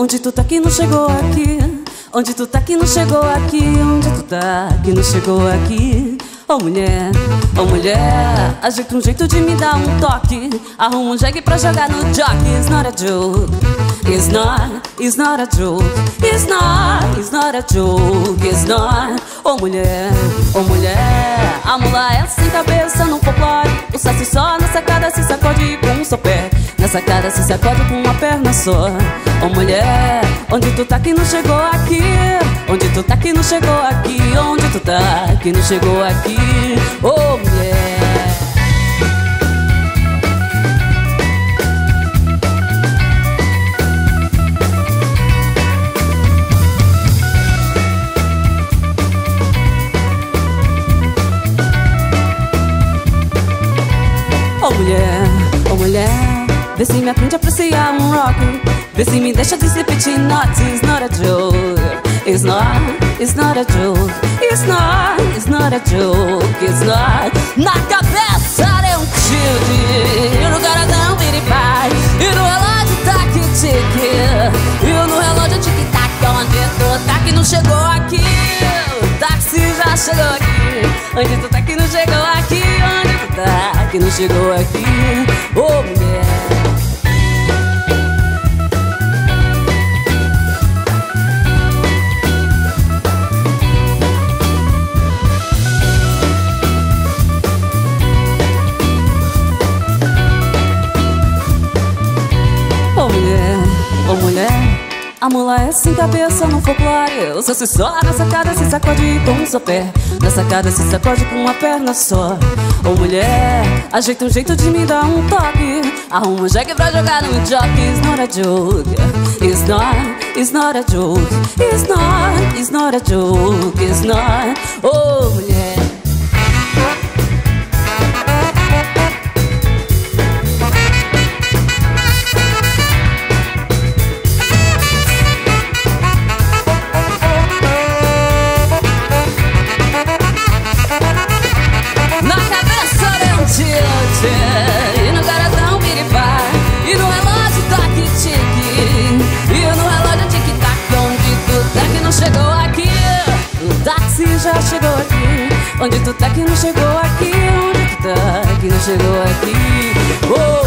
onde tu tá que não chegou aqui? Onde tu tá que não chegou aqui? Onde tu tá que não chegou aqui? Oh mulher, ajeita um jeito de me dar um toque. Arruma um jegue pra jogar no jockey. It's not a joke, it's not a joke. It's not a joke, it's not. Oh mulher, a mula é sem cabeça no folclore. O saci só na sacada se sacode com um só pé. Na sacada se sacode com uma perna só. Oh mulher, onde tu tá que não chegou aqui? Onde tu tá que não chegou aqui? Onde tu tá que não chegou aqui? Oh mulher. Oh mulher, vê se me aprende a apreciar um rock. Vê se me deixa de ser petit naughty. It's not a joke, it's not a joke. It's not a joke, it's not. Na cabeça é um tilt, e no coração piripá, e no relógio tique-tique, e no relógio tic-tac. Onde tu tá que não chegou aqui? O táxi já chegou aqui. Onde tu tá que não chegou aqui? Onde tu tá que não chegou aqui? Oh mulher. Oh mulher, a mula é sem cabeça no folclore. O saci só na sacada se sacode com um só pé. Na sacada se sacode com uma perna só. Oh mulher, ajeita um jeito de me dar um toque. Arruma um jegue pra jogar no jockey. It's not a joke, it's not a joke. It's not a joke, it's not. Oh mulher. E no coração piripá, e no relógio toque-tique, e no relógio tic-tac. Onde tu tá que não chegou aqui? O táxi já chegou aqui. Onde tu tá que não chegou aqui? Onde tu tá que não chegou aqui? Oh!